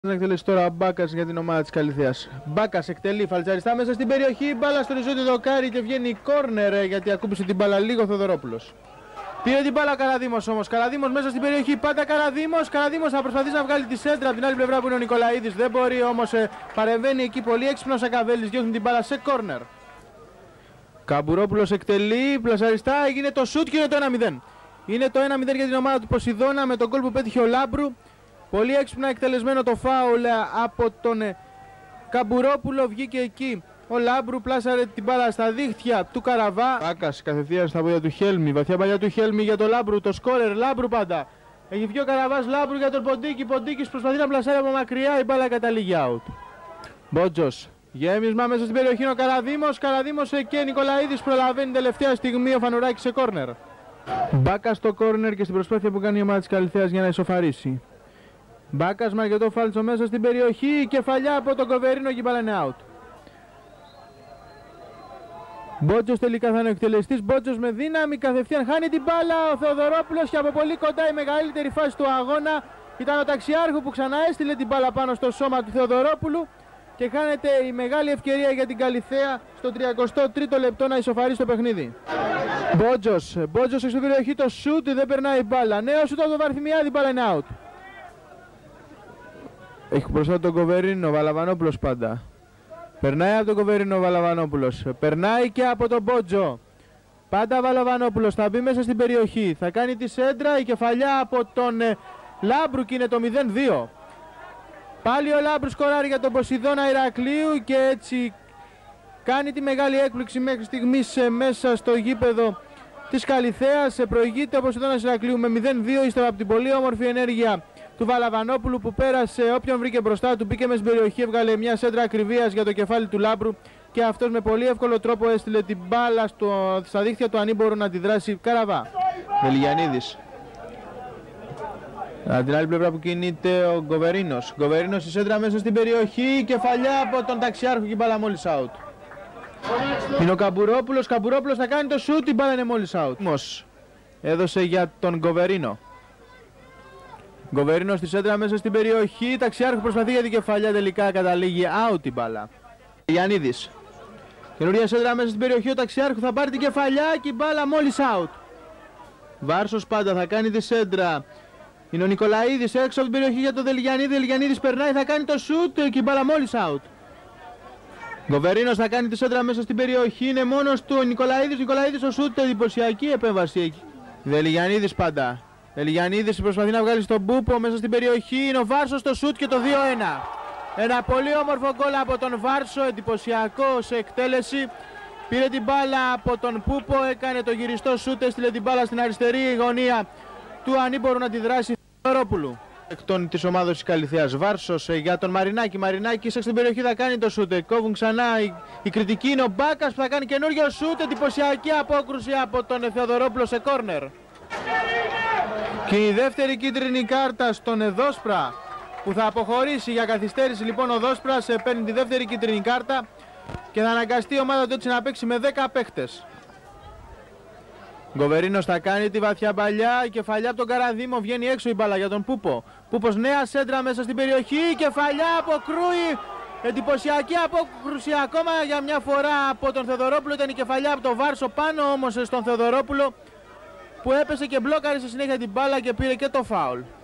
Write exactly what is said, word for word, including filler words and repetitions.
Να εκτελέσει τώρα Μπάκας για την ομάδα της Καλυθέας. Μπάκας εκτελεί φαλτσαριστά μέσα στην περιοχή. Μπάλα στο ριζότι δοκάρι και βγαίνει κόρνερ γιατί ακούμπησε την μπάλα λίγο ο Θοδωρόπουλος. Πήρε την μπάλα ο Καραδήμος όμως. Καραδήμος μέσα στην περιοχή. Πάντα Καραδήμος. Καραδήμος θα προσπαθήσει να βγάλει τη σέντρα από την άλλη πλευρά που είναι ο Νικολαίδης. Δεν μπορεί όμως. Ε, παρεμβαίνει εκεί πολύ έξυπνος Σακαβέλης. Διώχνει την μπάλα σε κόρνερ. Καμπουρόπουλος εκτελεί. Πλασαριστά. Έγινε το σουτ και είναι το ένα μηδέν. Είναι το ένα μηδέν για την ομάδα του Ποσειδώνα με τον γκολ που πέτυχε ο Λάμπρου. Πολύ έξυπνα εκτελεσμένο το φάουλ από τον Καμπουρόπουλο. Βγήκε εκεί ο Λάμπρου, πλάσαρε την μπάλα στα δίχτυα του Καραβά. Μπάκας κατευθείαν στα πόδια του Χέλμη. Βαθιά παλιά του Χέλμη για τον Λάμπρου. Το σκόρερ Λάμπρου πάντα. Έχει βγει ο Καραβάς. Λάμπρου για τον Ποντίκη. Ποντίκης προσπαθεί να πλασάρει από μακριά. Η μπάλα καταλήγει out. Μπότζος. Γέμισμα μέσα στην περιοχή είναι ο Καραδήμος. Καραδήμος και Νικολαίδης προλαβαίνει τελευταία στιγμή ο Φανουράκης σε κόρνερ. Μπάκας στο κόρνερ και στην προσπάθεια που κάνει η ομάδα της Καλυθέας για να ισοφαρίσει. Μπάκας με αρκετό φάλτσο μέσα στην περιοχή. Κεφαλιά από τον Κοβερίνο και η μπάλα είναι out. Μπότζος τελικά θα είναι ο εκτελεστής. Μπότζος με δύναμη κατευθείαν χάνει την μπάλα. Ο Θεοδωρόπουλος και από πολύ κοντά η μεγαλύτερη φάση του αγώνα ήταν ο Ταξιάρχου που ξανά έστειλε την μπάλα πάνω στο σώμα του Θεοδωρόπουλου. Και χάνεται η μεγάλη ευκαιρία για την Καλυθέα στο τριακοστό τρίτο λεπτό να ισοφαρίσει το παιχνίδι. Μπότζος. Μπότζος στην περιοχή το σουτ. Δεν περνάει η μπάλα. Νέο σουτ από τον Βαρθιμιάδη. Η μπάλα είναι out. Έχει μπροστά τον Κοβερίνο, ο Βαλαβανόπουλος πάντα. Περνάει από τον Κοβερίνο ο Βαλαβανόπουλος. Περνάει και από τον Μπότζο. Πάντα Βαλαβανόπουλος θα μπει μέσα στην περιοχή. Θα κάνει τη σέντρα, η κεφαλιά από τον ε, Λάμπρου και είναι το μηδέν δύο. Πάλι ο Λάμπρου σκοράρει για τον Ποσειδώνα Ηρακλείου και έτσι κάνει τη μεγάλη έκπληξη μέχρι στιγμής ε, μέσα στο γήπεδο της Καλυθέας. Προηγείται ο Ποσειδώνας Ηρακλείου με μηδέν δύο ύστερα από την πολύ όμορφη ενέργεια του Βαλαβανόπουλου που πέρασε όποιον βρήκε μπροστά του, μπήκε μες στην περιοχή, έβγαλε μια σέντρα ακριβίας για το κεφάλι του Λάμπρου και αυτός με πολύ εύκολο τρόπο έστειλε την μπάλα στο, στα δίχτυα του ανήμπορου να αντιδράσει. Καραβά. Μελιγιαννίδης. Από την άλλη πλευρά που κινείται ο Γκοβερίνος. Γκοβερίνος η σέντρα μέσα στην περιοχή, κεφαλιά από τον Ταξιάρχου και η μπάλα μόλις out. Είναι ο Καμπουρόπουλος, Καμπουρόπουλος θα κάνει το σουτ, η μπάλα είναι μόλις out. Όμως έδωσε για τον Γκοβερίνο. Γκοβερίνο στη σέντρα μέσα στην περιοχή. Ταξιάρχου προσπαθεί για την κεφαλιά. Τελικά καταλήγει out η μπάλα. Γιαννίδης. Καινούρια σέντρα μέσα στην περιοχή. Ο Ταξιάρχου θα πάρει την κεφαλιά και η μπάλα μόλις out. Βάρσος πάντα θα κάνει τη σέντρα. Είναι ο Νικολαίδης έξω από την περιοχή για τον Δελιγιαννίδη. Δελιγιαννίδης περνάει, θα κάνει το σουτ και η μπάλα μόλις out. Γκοβερίνος θα κάνει τη σέντρα μέσα στην περιοχή. Είναι μόνος του ο Νικολαίδης. Νικολαίδης ο σουτ. Εντυπωσιακή επέμβαση εκεί. Δελιγιαννίδης πάντα. Ελιγιαννίδης προσπαθεί να βγάλει στον Πούπο μέσα στην περιοχή. Είναι ο Βάρσος στο σουτ και το δύο ένα. Ένα πολύ όμορφο γκολ από τον Βάρσο, εντυπωσιακό σε εκτέλεση. Πήρε την μπάλα από τον Πούπο, έκανε το γυριστό σουτ, έστειλε την μπάλα στην αριστερή γωνία του ανήμπορου να τη δράσει Θεοδωρόπουλου. Εκτών της ομάδας της Καλυθέας. Βάρσος για τον Μαρινάκη. Μαρινάκη σε στην περιοχή θα κάνει το σουτ. Κόβουν ξανά. Η, η κριτική είναι ο Μπάκας που θα κάνει καινούριο σουτ. Εντυπωσιακή απόκρουση από τον Θεοδωρόπουλο σε κόρνερ. Και η δεύτερη κίτρινη κάρτα στον Εδόσπρα που θα αποχωρήσει για καθυστέρηση. Λοιπόν ο Δόσπρας παίρνει τη δεύτερη κίτρινη κάρτα και θα αναγκαστεί η ομάδα του έτσι να παίξει με δέκα παίχτες. Γκοβερίνος θα κάνει τη βαθιά παλιά, η κεφαλιά από τον Καραδήμο, βγαίνει έξω η μπάλα για τον Πούπο. Πούπος νέα σέντρα μέσα στην περιοχή, η κεφαλιά από Κρούι. Εντυπωσιακή απόκρουση ακόμα για μια φορά από τον Θεοδωρόπουλο. Ήταν η κεφαλιά από τον Βάρσο πάνω όμως στον Θεοδωρόπουλο που έπεσε και μπλόκαρε στη συνέχεια την μπάλα και πήρε και το φάουλ.